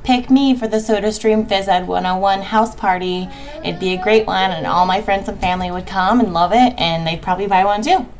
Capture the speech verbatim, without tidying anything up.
pick me for the SodaStream Phys Ed one oh one house party. It'd be a great one, and all my friends and family would come and love it, and they'd probably buy one too.